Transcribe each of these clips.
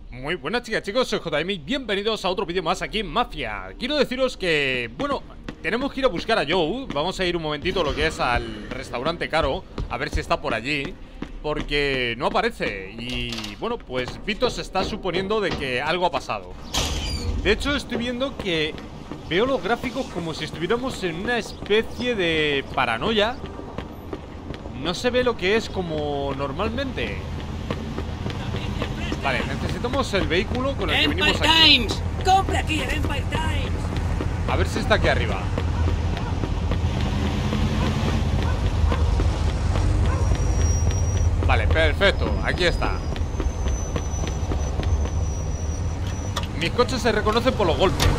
Muy buenas chicas, chicos, soy JM y bienvenidos a otro vídeo más aquí en Mafia. Quiero deciros que, bueno, tenemos que ir a buscar a Joe. Vamos a ir un momentito lo que es al restaurante Caro, a ver si está por allí, porque no aparece. Y bueno, pues Vito se está suponiendo de que algo ha pasado. De hecho, estoy viendo que veo los gráficos como si estuviéramos en una especie de paranoia. No se ve lo que es como normalmente. Vale, necesitamos el vehículo con el que venimos Empire aquí. Times. ¡Compre aquí en Empire Times! A ver si está aquí arriba. Vale, perfecto, aquí está. Mis coches se reconocen por los golpes.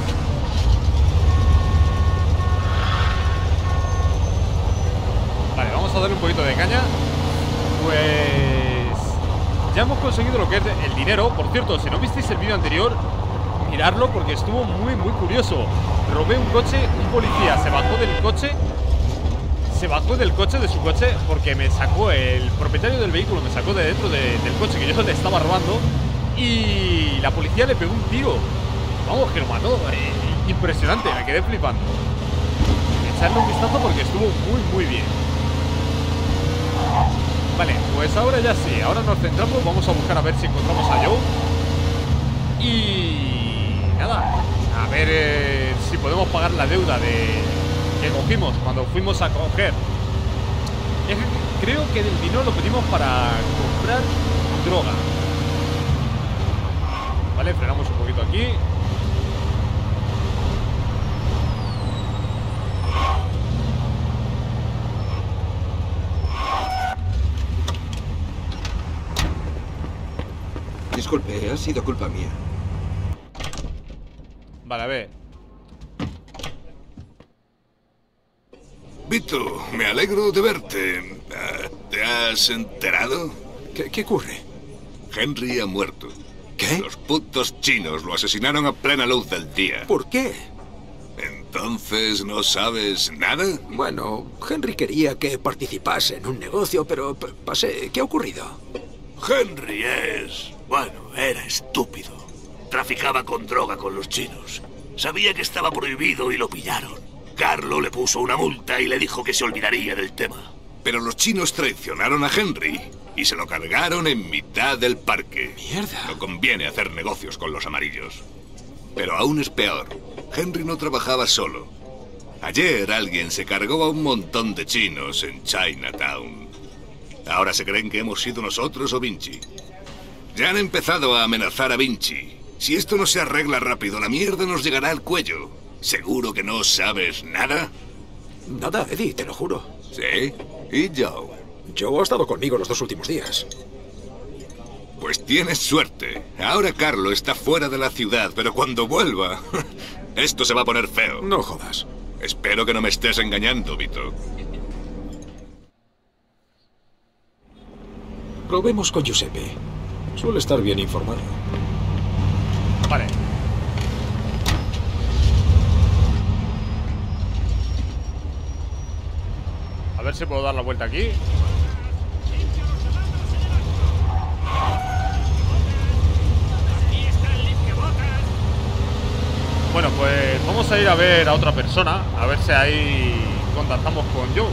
Vale, vamos a darle un poquito de caña. Pues ya hemos conseguido lo que es el dinero. Por cierto, si no visteis el vídeo anterior, miradlo porque estuvo muy curioso. Robé un coche, un policía se bajó del coche. Se bajó del coche, de su coche, porque me sacó el propietario del vehículo, me sacó de dentro del coche que yo le estaba robando. Y la policía le pegó un tiro. Vamos, que lo mató. Impresionante, me quedé flipando. Echarle un vistazo porque estuvo muy bien. Vale, pues ahora ya sí, ahora nos centramos, vamos a buscar a ver si encontramos a Joe. Y nada, a ver si podemos pagar la deuda que cogimos cuando fuimos a coger. Creo que el dinero lo pedimos para comprar droga. Vale, frenamos un poquito aquí. Disculpe, ha sido culpa mía. Vale, a ver. Vito, me alegro de verte. ¿Te has enterado? ¿Qué ocurre? Henry ha muerto. ¿Qué? Los putos chinos lo asesinaron a plena luz del día. ¿Por qué? ¿Entonces no sabes nada? Bueno, Henry quería que participase en un negocio, pero pasé. ¿Qué ha ocurrido? Henry era estúpido. Traficaba con droga con los chinos. Sabía que estaba prohibido y lo pillaron. Carlo le puso una multa y le dijo que se olvidaría del tema. Pero los chinos traicionaron a Henry y se lo cargaron en mitad del parque. ¡Mierda! No conviene hacer negocios con los amarillos. Pero aún es peor. Henry no trabajaba solo. Ayer alguien se cargó a un montón de chinos en Chinatown. Ahora se creen que hemos sido nosotros o Vinci. Ya han empezado a amenazar a Vinci. Si esto no se arregla rápido, la mierda nos llegará al cuello. ¿Seguro que no sabes nada? Nada, Eddie, te lo juro. ¿Sí? ¿Y Joe? Joe ha estado conmigo los 2 últimos días. Pues tienes suerte. Ahora Carlo está fuera de la ciudad, pero cuando vuelva, esto se va a poner feo. No jodas. Espero que no me estés engañando, Vito. Probemos con Giuseppe. Suele estar bien informado. Vale. A ver si puedo dar la vuelta aquí. Bueno, pues vamos a ir a ver a otra persona. A ver si ahí contactamos con Joe.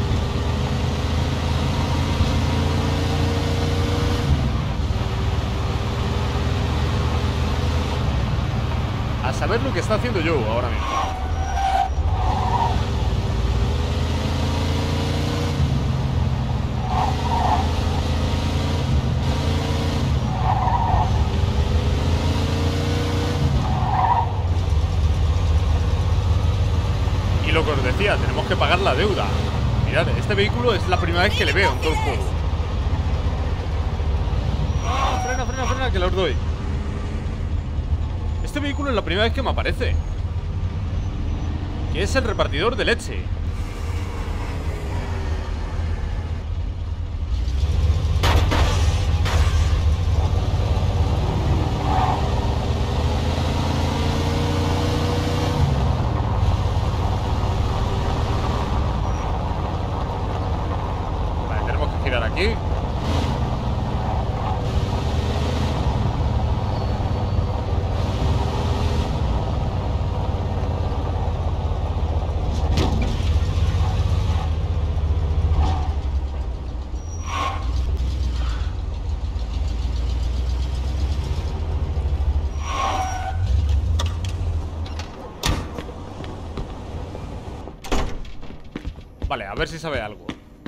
A saber lo que está haciendo Joe ahora mismo. Y lo que os decía, tenemos que pagar la deuda. Mirad, este vehículo es la primera vez que le veo en todo el juego. ¡Oh, frena, que los doy! Este vehículo es la primera vez que me aparece. Que es el repartidor de leche. Vale, tenemos que girar aquí. Vale, a ver si sabe algo.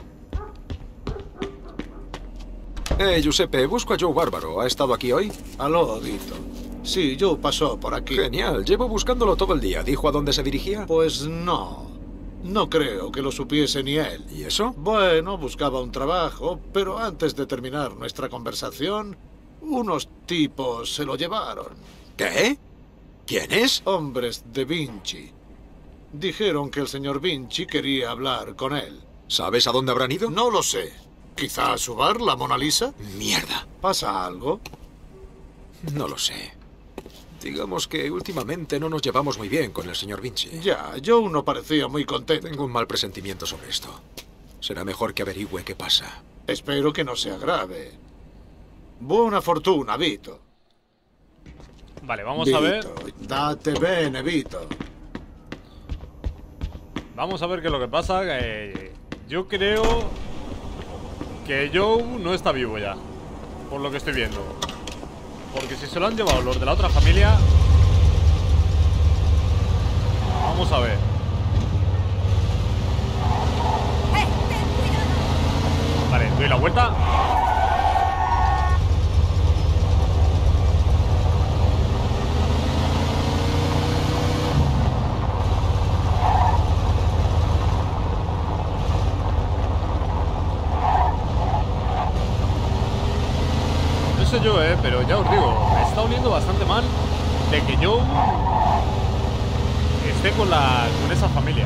Giuseppe, busco a Joe Bárbaro. ¿Ha estado aquí hoy? Aló, Vito. Sí, Joe pasó por aquí. Genial, llevo buscándolo todo el día. ¿Dijo a dónde se dirigía? Pues no. No creo que lo supiese ni él. ¿Y eso? Bueno, buscaba un trabajo, pero antes de terminar nuestra conversación, unos tipos se lo llevaron. ¿Qué? ¿Quiénes? Hombres de Vinci. Dijeron que el señor Vinci quería hablar con él. ¿Sabes a dónde habrán ido? No lo sé. ¿Quizá a su bar, la Mona Lisa? Mierda. ¿Pasa algo? No lo sé. Digamos que últimamente no nos llevamos muy bien con el señor Vinci. Ya, Joe no parecía muy contento. Tengo un mal presentimiento sobre esto. Será mejor que averigüe qué pasa. Espero que no sea grave. Buena fortuna, Vito. Vale, vamos a ver. Date bene, Vito. Vamos a ver qué es lo que pasa. Yo creo que Joe no está vivo ya, por lo que estoy viendo. Porque si se lo han llevado los de la otra familia... Vamos a ver. Vale, doy la vuelta. No sé yo, pero ya os digo, me está oliendo bastante mal de que yo esté con esa familia.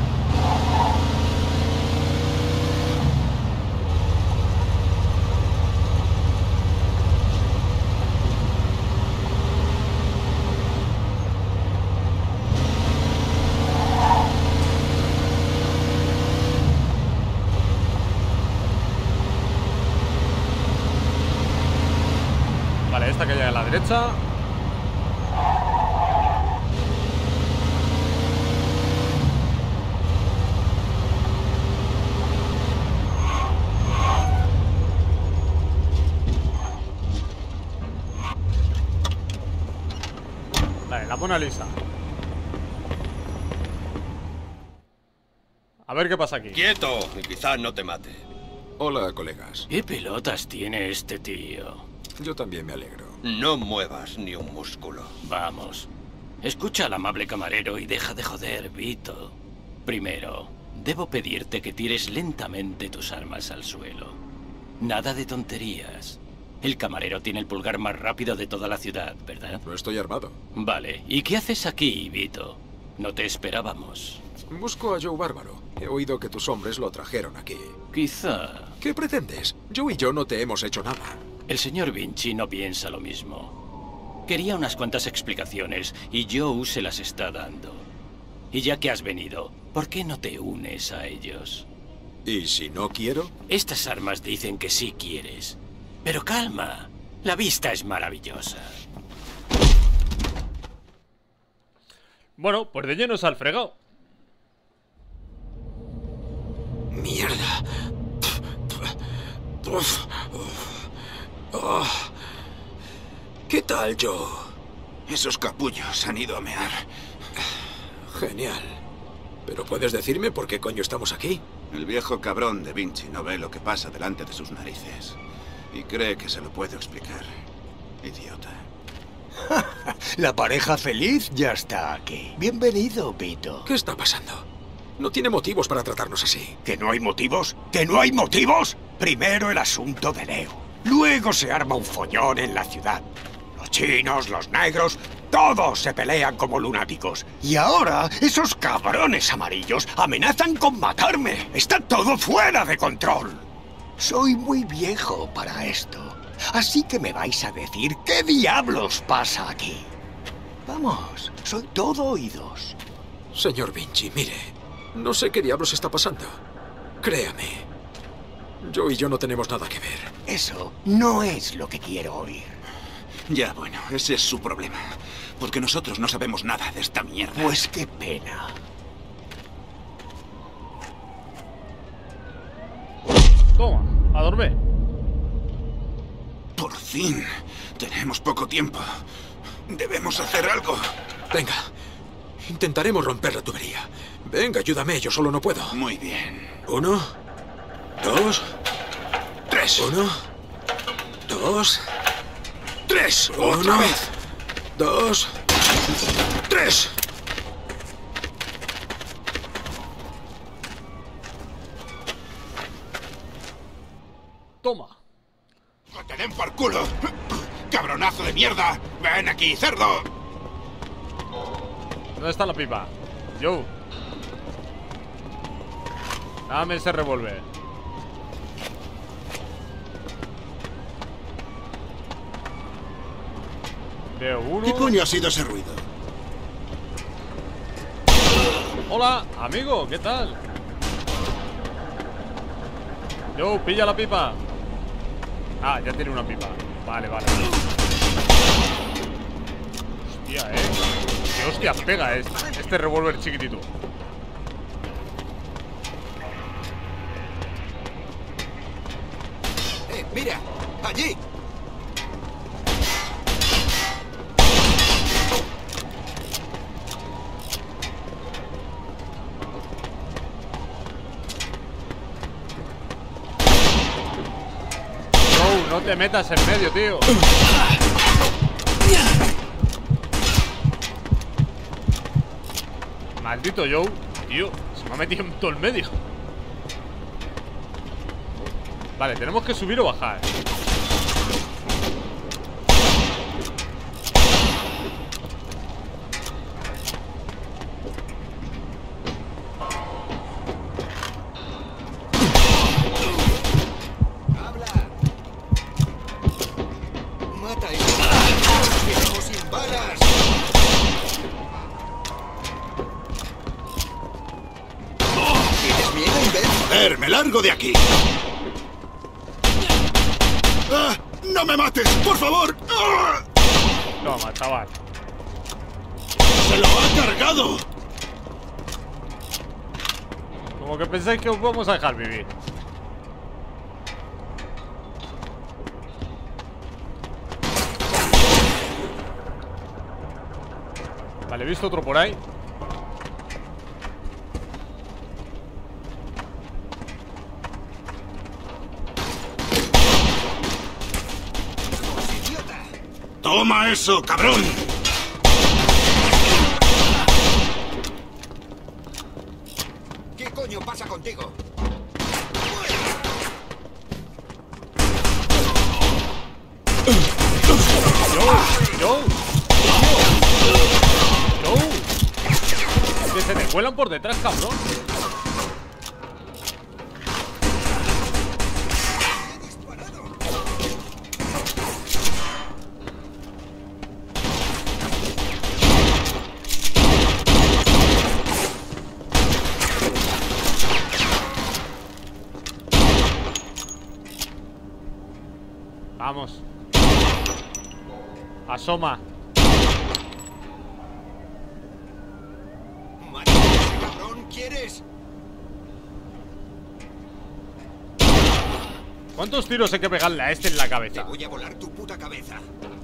Vale, esta que llega a la derecha. Vale, la Mona Lisa. A ver qué pasa aquí. ¡Quieto! Y quizás no te mate. Hola, colegas. ¿Qué pelotas tiene este tío? Yo también me alegro. No muevas ni un músculo. Vamos. Escucha al amable camarero y deja de joder, Vito. Primero, debo pedirte que tires lentamente tus armas al suelo. Nada de tonterías. El camarero tiene el pulgar más rápido de toda la ciudad, ¿verdad? No estoy armado. Vale. ¿Y qué haces aquí, Vito? No te esperábamos. Busco a Joe Bárbaro. He oído que tus hombres lo trajeron aquí. Quizá... ¿Qué pretendes? Joe y yo no te hemos hecho nada. El señor Vinci no piensa lo mismo. Quería unas cuantas explicaciones y Joe se las está dando. Y ya que has venido, ¿por qué no te unes a ellos? ¿Y si no quiero? Estas armas dicen que sí quieres. Pero calma, la vista es maravillosa. Bueno, pues de lleno al fregado. Mierda. ¿Qué tal, Joe? Esos capullos han ido a mear. Genial. ¿Pero puedes decirme por qué coño estamos aquí? El viejo cabrón de Vinci no ve lo que pasa delante de sus narices. Y cree que se lo puede explicar. Idiota. La pareja feliz ya está aquí. Bienvenido, Vito. ¿Qué está pasando? No tiene motivos para tratarnos así. ¿Que no hay motivos? ¿Que no hay motivos? Primero el asunto de Leo. Luego se arma un follón en la ciudad. Los chinos, los negros, todos se pelean como lunáticos. Y ahora esos cabrones amarillos amenazan con matarme. Está todo fuera de control. Soy muy viejo para esto. Así que me vais a decir qué diablos pasa aquí. Vamos, soy todo oídos. Señor Vinci, mire. No sé qué diablos está pasando. Créame. Joe y yo no tenemos nada que ver. Eso no es lo que quiero oír. Ya, bueno, ese es su problema. Porque nosotros no sabemos nada de esta mierda. Pues qué pena. Toma, a dormir. Por fin. Tenemos poco tiempo. Debemos hacer algo. Venga. Intentaremos romper la tubería. Venga, ayúdame, yo solo no puedo. Muy bien. 1, 2, 3. 1, 2, 3. Otra 1, vez. 2, 3. Toma. ¡Que te den por culo! ¡Cabronazo de mierda! ¡Ven aquí, cerdo! ¿Dónde está la pipa? Joe. Dame ese revólver. Veo uno. ¿Qué coño ha sido ese ruido? Hola, amigo, ¿qué tal? Joe, pilla la pipa. Ah, ya tiene una pipa. Vale, vale. Hostia, qué hostias pega este revólver chiquitito. ¡Mira! ¡Allí! Joe, no te metas en medio, tío. Maldito Joe. Tío, se me ha metido en todo el medio. Vale, tenemos que subir o bajar. ¡Habla! ¡Mata a ¡Nos quedamos sin balas! ¿Tienes miedo, imbécil? ¡Joder, me largo de aquí! ¡Ah! ¡No me mates, por favor! ¡Ah! Toma, chaval. ¡Se lo ha cargado! Como que pensáis que os vamos a dejar vivir. Vale, he visto otro por ahí. ¡Toma eso, cabrón! ¿Qué coño pasa contigo? Joe. Que se te cuelan por detrás, cabrón. Vamos. Asoma. ¡Mata a ese cabrón! ¿Quieres? ¿Cuántos tiros hay que pegarle a este en la Te cabeza? voy a volar tu puta cabeza.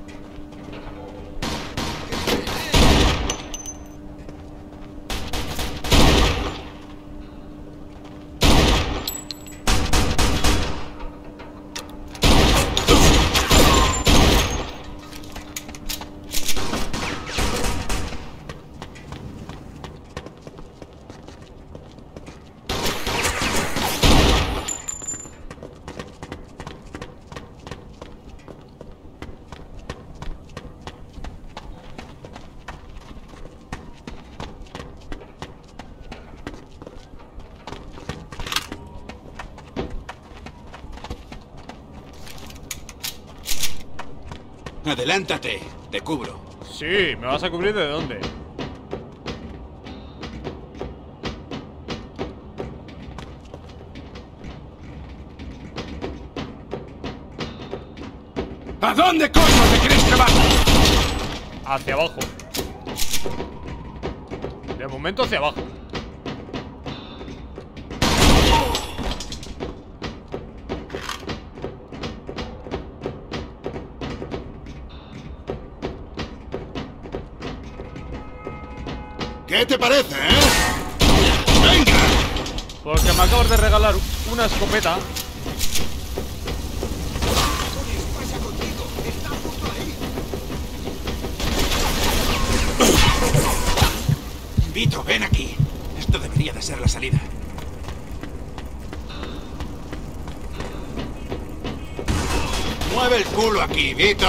Adelántate, te cubro. Sí, ¿me vas a cubrir de dónde? ¿A dónde coño te crees que vas? Hacia abajo. De momento hacia abajo. ¿Qué te parece, eh? Porque me acabas de regalar una escopeta. Vito, ven aquí. Esto debería de ser la salida. Mueve el culo aquí, Vito.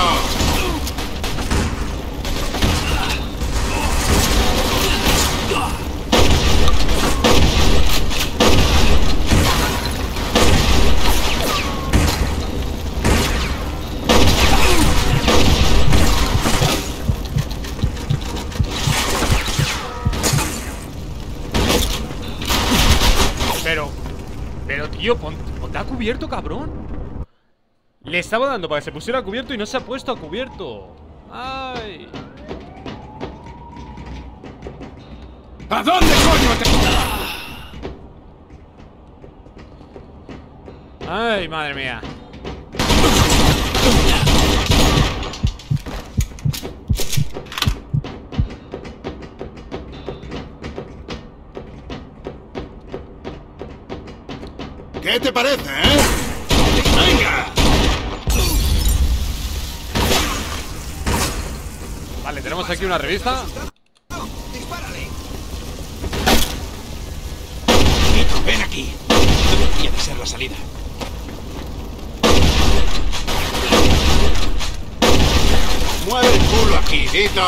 Pero tío, ponte a cubierto, cabrón. Le estaba dando para que se pusiera a cubierto y no se ha puesto a cubierto. Ay. ¿A dónde coño te...? Ay, madre mía. ¿Qué te parece, ¡Venga! Vale, tenemos aquí una revista. ¡Dispárale! Vito, ven aquí. Esto debería de ser la salida. Mueve el culo aquí, Vito.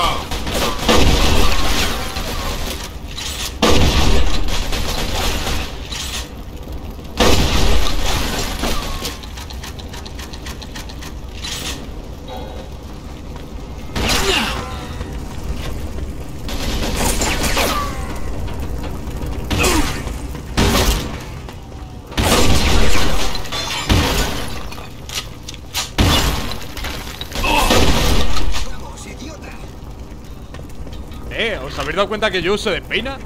¿Os habéis dado cuenta que yo uso de peina?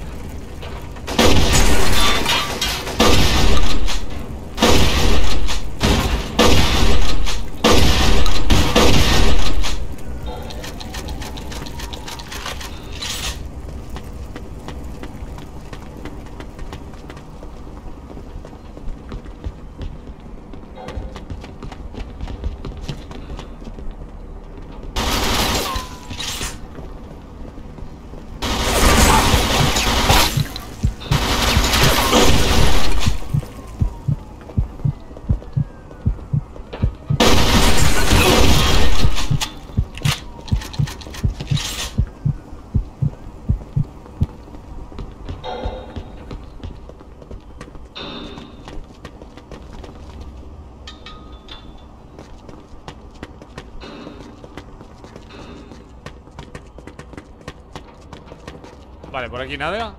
Vale, por aquí nada.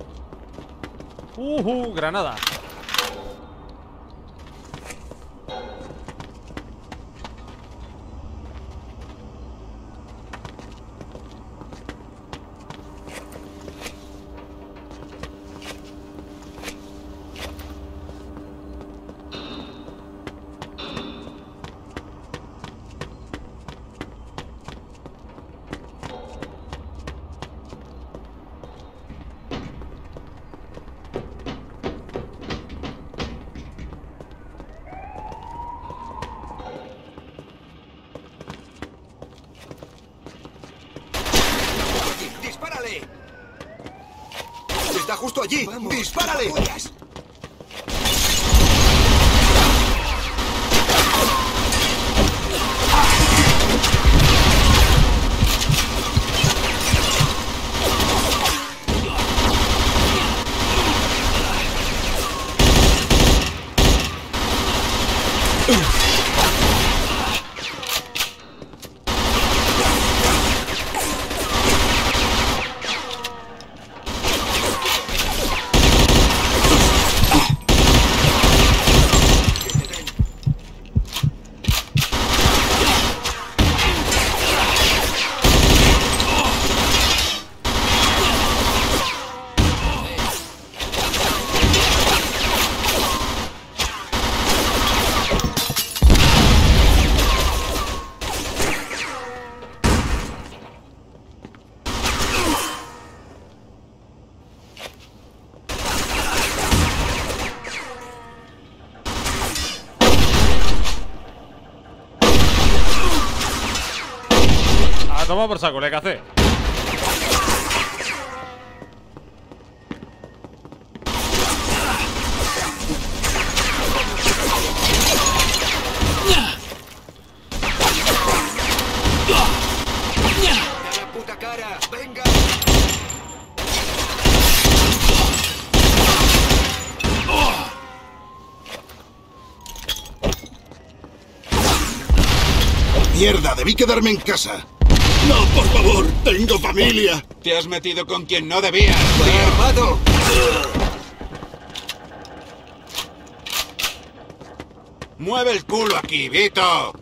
Granada. ¡Dispárale! ¡Está justo allí! ¡Vamos! ¡Dispárale! A tomar por saco, le cacé. ¡Mierda! Debí quedarme en casa. No, por favor, tengo familia. Te has metido con quien no debías. ¡Armado! ¡Mueve el culo aquí, Vito!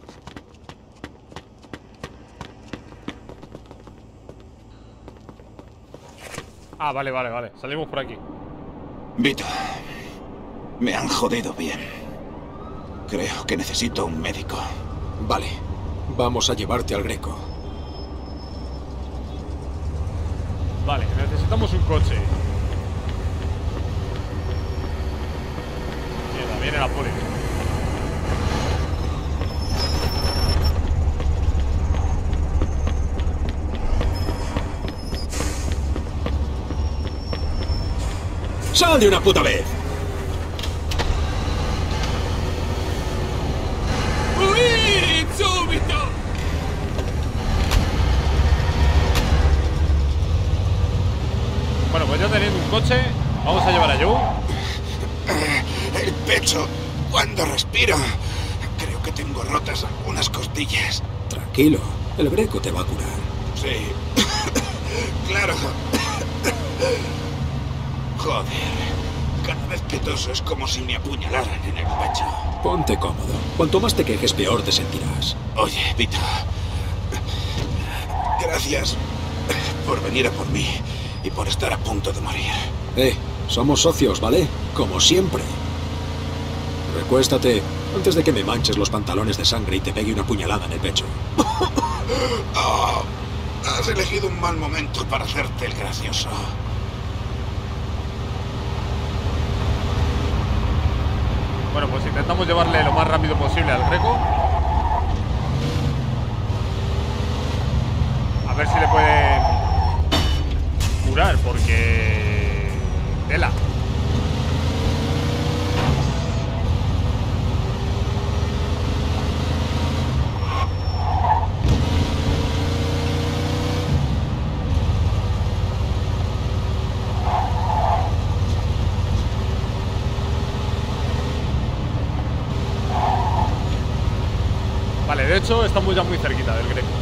Ah, vale. Salimos por aquí. Vito, me han jodido bien. Creo que necesito un médico. Vale, vamos a llevarte al Greco. Vale, necesitamos un coche. Mierda, viene la poli. ¡Sal de una puta vez! ¡Huid! ¡Súbito! Bueno, pues ya teniendo un coche, vamos a llevar a Joe. El pecho, cuando respiro. Creo que tengo rotas algunas costillas. Tranquilo, el Greco te va a curar. Sí. Claro. Joder. Cada vez que toso es como si me apuñalaran en el pecho. Ponte cómodo. Cuanto más te quejes, peor te sentirás. Oye, Vito. Gracias por venir a por mí y por estar a punto de morir. Somos socios, ¿vale? Como siempre. Recuéstate antes de que me manches los pantalones de sangre y te pegue una puñalada en el pecho. Oh, has elegido un mal momento para hacerte el gracioso. Bueno, pues intentamos llevarle lo más rápido posible al Greco. A ver si le puede curar, porque... tela. Vale, de hecho estamos ya muy cerquita del Greco.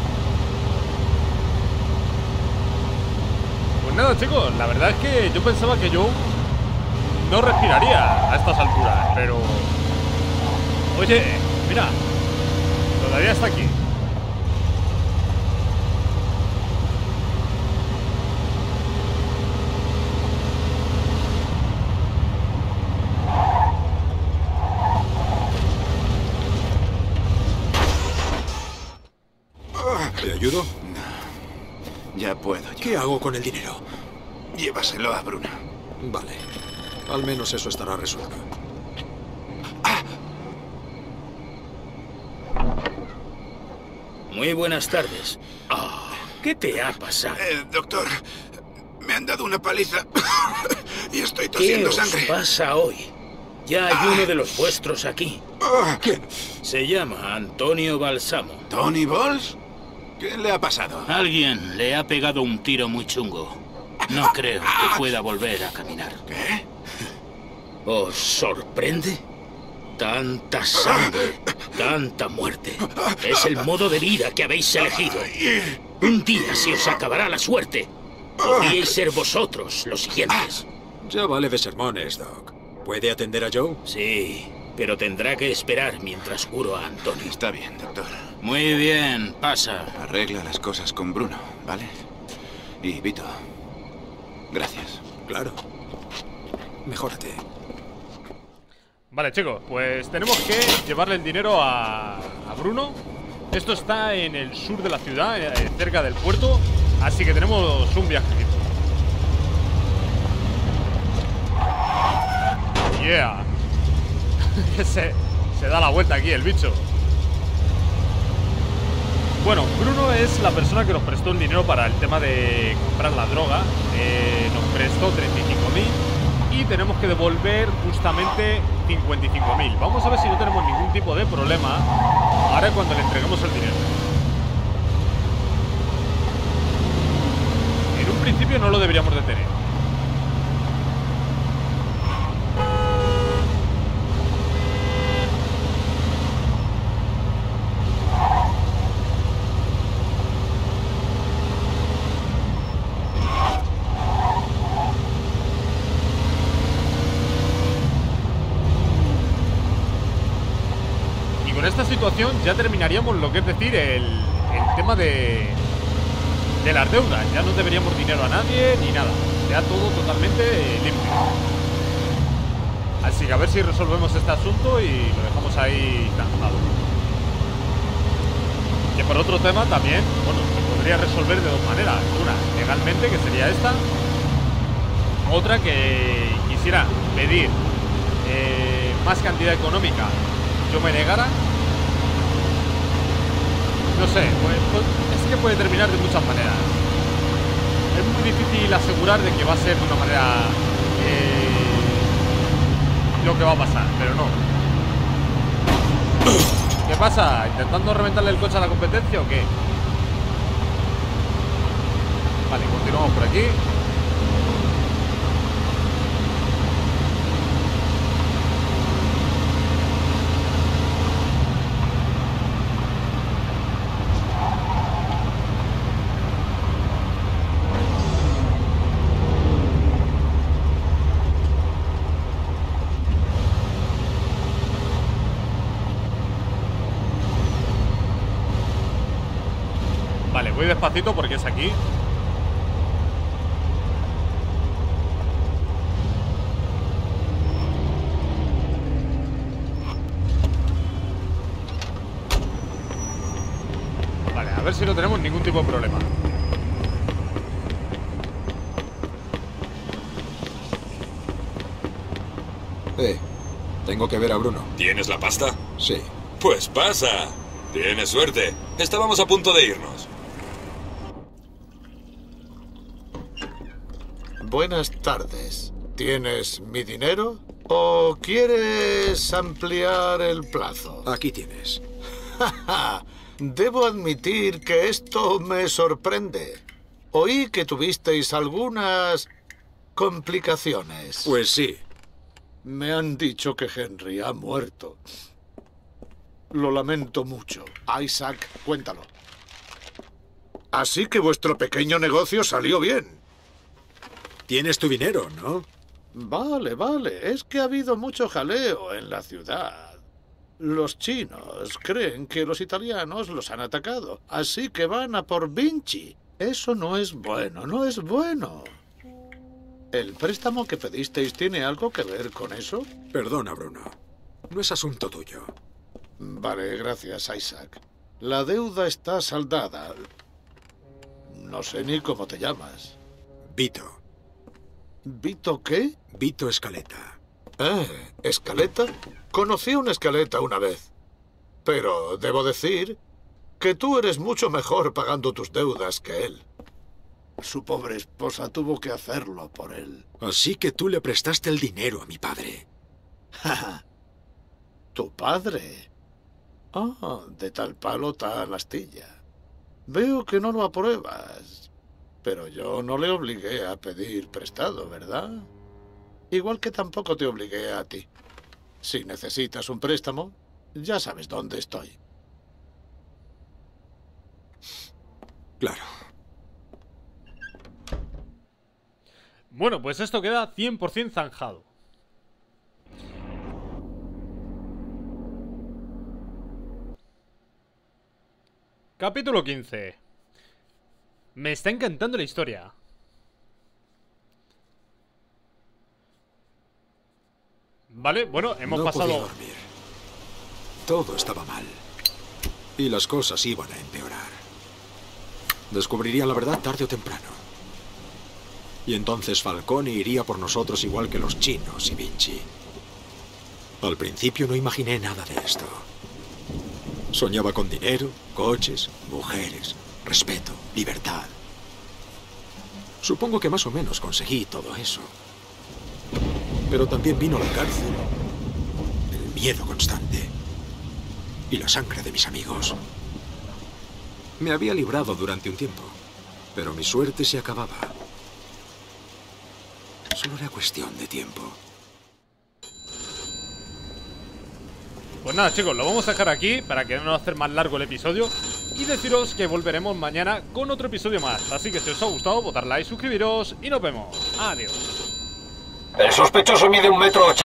Pues nada, chicos, la verdad es que yo pensaba que yo no respiraría a estas alturas, pero... oye, mira, todavía está aquí. ¿Te ayudo? No. Ya puedo. ¿Qué hago con el dinero? Llévaselo a Bruna. Vale. Al menos eso estará resuelto. Muy buenas tardes. ¿Qué te ha pasado? Doctor, me han dado una paliza y estoy tosiendo sangre. ¿Qué os pasa hoy? Ya hay uno de los vuestros aquí. ¿Quién? Se llama Antonio Balsamo. ¿Tony Balls? ¿Qué le ha pasado? Alguien le ha pegado un tiro muy chungo. No creo que pueda volver a caminar. ¿Qué? ¿Os sorprende? Tanta sangre, tanta muerte. Es el modo de vida que habéis elegido. Un día se os acabará la suerte. Podríais ser vosotros los siguientes. Ya vale de sermones, Doc. ¿Puede atender a Joe? Sí, pero tendrá que esperar mientras curo a Antonio. Está bien, doctor. Muy bien, pasa. Arregla las cosas con Bruno, ¿vale? Y Vito, gracias. Claro. Mejórate. Vale, chicos, pues tenemos que llevarle el dinero a Bruno. Esto está en el sur de la ciudad, cerca del puerto. Así que tenemos un viajecito. Yeah. se da la vuelta aquí el bicho. Bueno, Bruno es la persona que nos prestó el dinero para el tema de comprar la droga. Nos prestó 35.000 y tenemos que devolver justamente 55.000. Vamos a ver si no tenemos ningún tipo de problema ahora cuando le entreguemos el dinero. En un principio no lo deberíamos de tener. Situación ya terminaríamos lo que es decir el tema de las deudas. Ya no deberíamos dinero a nadie ni nada, ya todo totalmente limpio. Así que a ver si resolvemos este asunto y lo dejamos ahí zanjado. Que por otro tema también, bueno, se podría resolver de dos maneras. Una, legalmente, que sería esta. Otra, que quisiera pedir más cantidad económica, yo me negara. No sé, es que puede terminar de muchas maneras. Es muy difícil asegurar de que va a ser de una manera lo que va a pasar, pero no. ¿Qué pasa? ¿Intentando reventarle el coche a la competencia o qué? Vale, continuamos por aquí. Voy despacito porque es aquí. Vale, a ver si no tenemos ningún tipo de problema. Tengo que ver a Bruno. ¿Tienes la pasta? Sí. Pues pasa. Tienes suerte. Estábamos a punto de irnos. Buenas tardes. ¿Tienes mi dinero o quieres ampliar el plazo? Aquí tienes. Debo admitir que esto me sorprende. Oí que tuvisteis algunas complicaciones. Pues sí. Me han dicho que Henry ha muerto. Lo lamento mucho. Isaac, cuéntalo. Así que vuestro pequeño negocio salió bien. Tienes tu dinero, ¿no? Vale, vale. Es que ha habido mucho jaleo en la ciudad. Los chinos creen que los italianos los han atacado, así que van a por Vinci. Eso no es bueno, no es bueno. ¿El préstamo que pedisteis tiene algo que ver con eso? Perdona, Bruno. No es asunto tuyo. Vale, gracias, Isaac. La deuda está saldada. No sé ni cómo te llamas. Vito. ¿Vito qué? Vito Scaletta. ¿Scaletta? Conocí a un Scaletta una vez. Pero debo decir que tú eres mucho mejor pagando tus deudas que él. Su pobre esposa tuvo que hacerlo por él. Así que tú le prestaste el dinero a mi padre. ¿Tu padre? Ah, de tal palo, tal astilla. Veo que no lo apruebas. Pero yo no le obligué a pedir prestado, ¿verdad? Igual que tampoco te obligué a ti. Si necesitas un préstamo, ya sabes dónde estoy. Claro. Bueno, pues esto queda 100% zanjado. Capítulo 15. Me está encantando la historia. Vale, bueno, hemos pasado... No podía dormir. Todo estaba mal. Y las cosas iban a empeorar. Descubrirían la verdad tarde o temprano. Y entonces Falcone iría por nosotros igual que los chinos y Vinci. Al principio no imaginé nada de esto. Soñaba con dinero, coches, mujeres, respeto, libertad. Supongo que más o menos conseguí todo eso. Pero también vino la cárcel, el miedo constante y la sangre de mis amigos. Me había librado durante un tiempo, pero mi suerte se acababa. Solo era cuestión de tiempo. Pues nada, chicos, lo vamos a dejar aquí para que no hacer más largo el episodio y deciros que volveremos mañana con otro episodio más. Así que si os ha gustado, votad like, suscribiros y nos vemos. Adiós. El sospechoso mide 1,80 m.